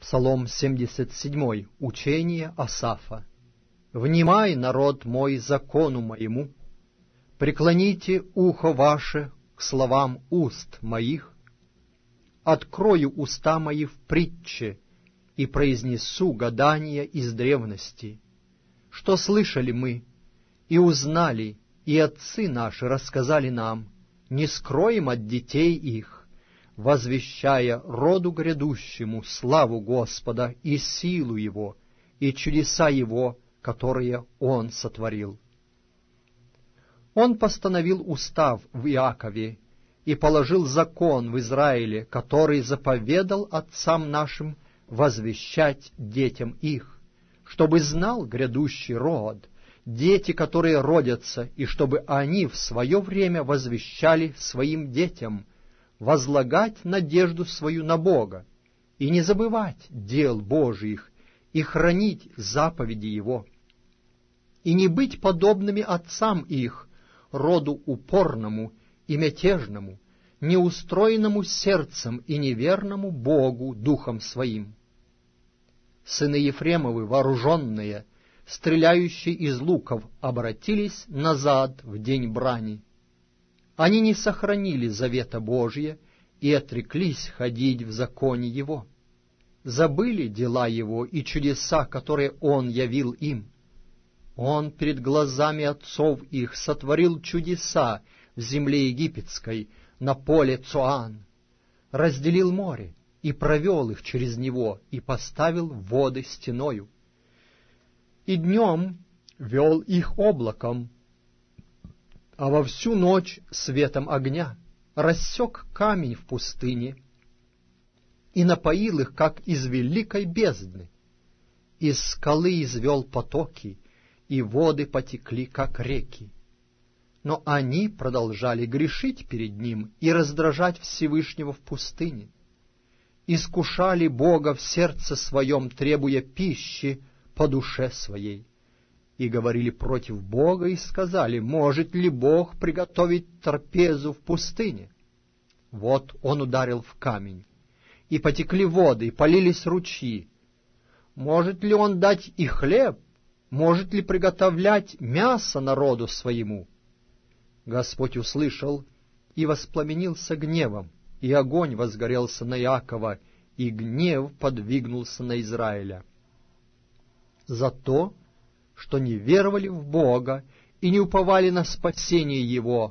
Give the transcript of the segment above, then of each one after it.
Псалом 77. Учение Асафа. «Внимай, народ мой, закону моему, преклоните ухо ваше к словам уст моих. Открою уста мои в притче и произнесу гадания из древности, что слышали мы и узнали, и отцы наши рассказали нам, не скроем от детей их, возвещая роду грядущему славу Господа и силу Его, и чудеса Его, которые Он сотворил. Он постановил устав в Иакове и положил закон в Израиле, который заповедал отцам нашим возвещать детям их, чтобы знал грядущий род, дети, которые родятся, и чтобы они в свое время возвещали своим детям, возлагать надежду свою на Бога, и не забывать дел Божиих, и хранить заповеди Его, и не быть подобными отцам их, роду упорному и мятежному, неустроенному сердцем и неверному Богу духом своим. Сыны Ефремовы, вооруженные, стреляющие из луков, обратились назад в день брани. Они не сохранили завета Божия и отреклись ходить в законе Его. Забыли дела Его и чудеса, которые Он явил им. Он перед глазами отцов их сотворил чудеса в земле египетской, на поле Цоан, разделил море и провел их через него, и поставил воды стеною. И днем вел их облаком, а во всю ночь светом огня, рассек камень в пустыне и напоил их, как из великой бездны. Из скалы извел потоки, и воды потекли, как реки. Но они продолжали грешить перед Ним и раздражать Всевышнего в пустыне. Искушали Бога в сердце своем, требуя пищи по душе своей. И говорили против Бога, и сказали: может ли Бог приготовить трапезу в пустыне? Вот Он ударил в камень, и потекли воды, и полились ручьи. Может ли Он дать и хлеб? Может ли приготовлять мясо народу своему? Господь услышал и воспламенился гневом, и огонь возгорелся на Иакова, и гнев подвигнулся на Израиля. За то, что не веровали в Бога и не уповали на спасение Его,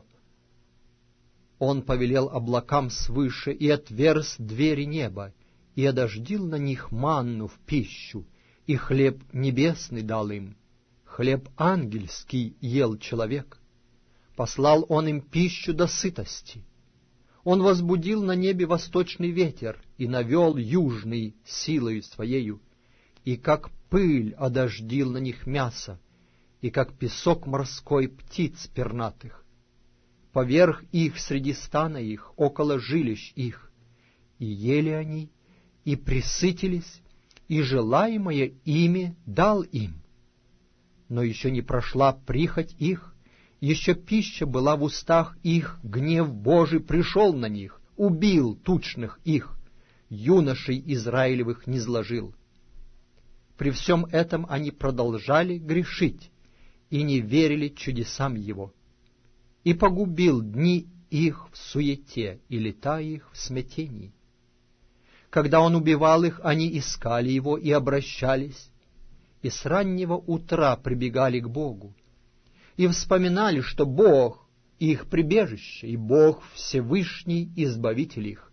Он повелел облакам свыше и отверз двери неба, и одождил на них манну в пищу, и хлеб небесный дал им. Хлеб ангельский ел человек. Послал Он им пищу до сытости. Он возбудил на небе восточный ветер и навел южный силою своею, и как пыль одождил на них мясо, и как песок морской птиц пернатых. Поверх их среди стана их, около жилищ их, и ели они, и пресытились, и желаемое ими дал им. Но еще не прошла прихоть их, еще пища была в устах их, гнев Божий пришел на них, убил тучных их, юношей Израилевых низложил. При всем этом они продолжали грешить и не верили чудесам Его. И погубил дни их в суете и лета их в смятении. Когда Он убивал их, они искали Его и обращались, и с раннего утра прибегали к Богу, и вспоминали, что Бог — их прибежище, и Бог — Всевышний Избавитель их.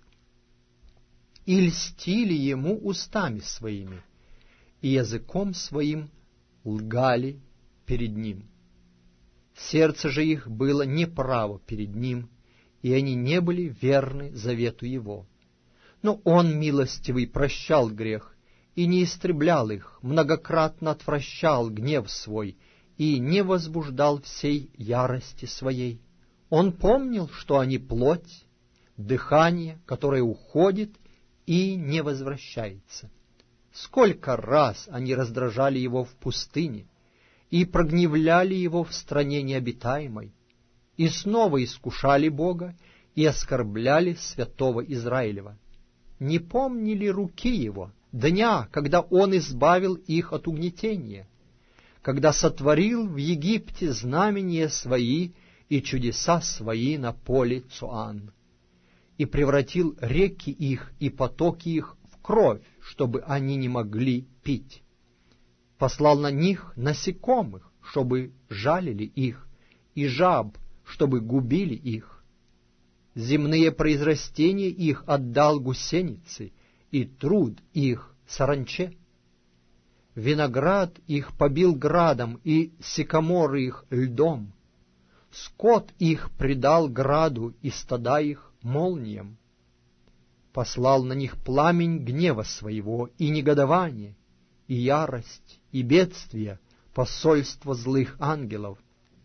И льстили Ему устами своими, и языком своим лгали перед Ним. Сердце же их было неправо перед Ним, и они не были верны завету Его. Но Он, милостивый, прощал грех и не истреблял их, многократно отвращал гнев свой и не возбуждал всей ярости своей. Он помнил, что они плоть, дыхание, которое уходит и не возвращается. Сколько раз они раздражали Его в пустыне и прогневляли Его в стране необитаемой, и снова искушали Бога и оскорбляли святого Израилева. Не помнили руки Его, дня, когда Он избавил их от угнетения, когда сотворил в Египте знамения Свои и чудеса Свои на поле Цоан, и превратил реки их и потоки их в кровь, чтобы они не могли пить. Послал на них насекомых, чтобы жалили их, и жаб, чтобы губили их. Земные произрастения их отдал гусенице, и труд их саранче. Виноград их побил градом, и сикаморы их льдом. Скот их предал граду, и стада их молниям. Послал на них пламень гнева своего, и негодование, и ярость, и бедствие, посольство злых ангелов.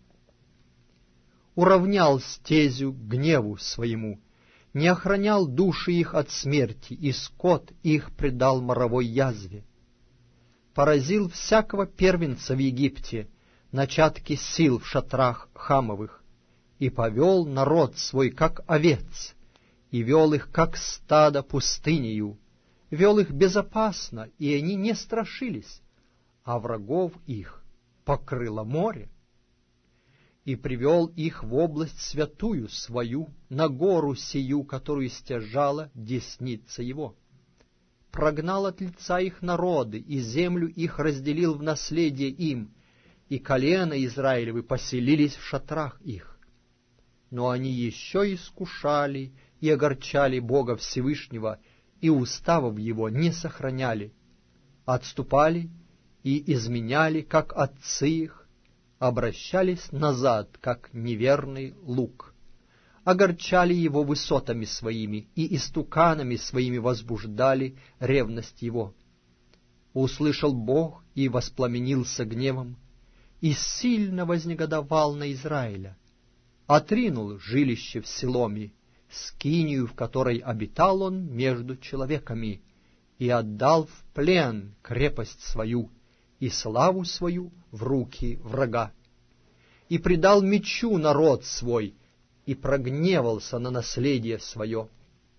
Уравнял стезю гневу своему, не охранял души их от смерти, и скот их предал моровой язве. Поразил всякого первенца в Египте, начатки сил в шатрах Хамовых, и повел народ свой, как овец, и вел их, как стадо, пустынею, вел их безопасно, и они не страшились, а врагов их покрыло море. И привел их в область святую свою, на гору сию, которую стяжала десница его. Прогнал от лица их народы, и землю их разделил в наследие им, и колена Израилевы поселились в шатрах их. Но они еще искушали и огорчали Бога Всевышнего, и уставов Его не сохраняли, отступали и изменяли, как отцы их, обращались назад, как неверный лук, огорчали Его высотами своими и истуканами своими возбуждали ревность Его. Услышал Бог и воспламенился гневом, и сильно вознегодовал на Израиля, отринул жилище в Силоме, скинию, в которой обитал он между человеками, и отдал в плен крепость свою и славу свою в руки врага. И предал мечу народ свой, и прогневался на наследие свое.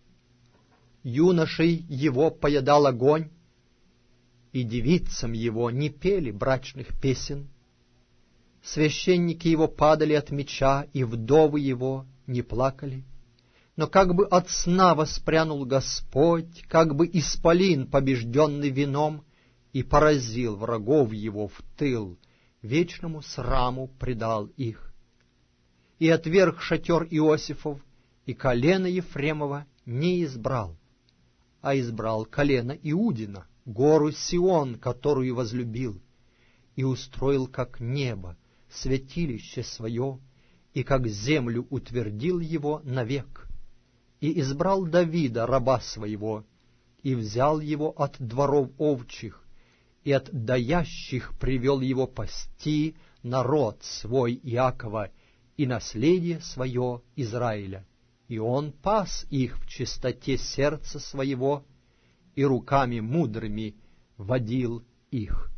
Юношей его поедал огонь, и девицам его не пели брачных песен. Священники его падали от меча, и вдовы его не плакали. Но как бы от сна воспрянул Господь, как бы исполин, побежденный вином, и поразил врагов его в тыл, вечному сраму предал их. И отверг шатер Иосифов, и колено Ефремова не избрал, а избрал колено Иудина, гору Сион, которую возлюбил, и устроил как небо святилище свое, и как землю утвердил его навек, и избрал Давида, раба своего, и взял его от дворов овчих, и от даящих привел его пасти народ свой Иакова и наследие свое Израиля. И он пас их в чистоте сердца своего, и руками мудрыми водил их.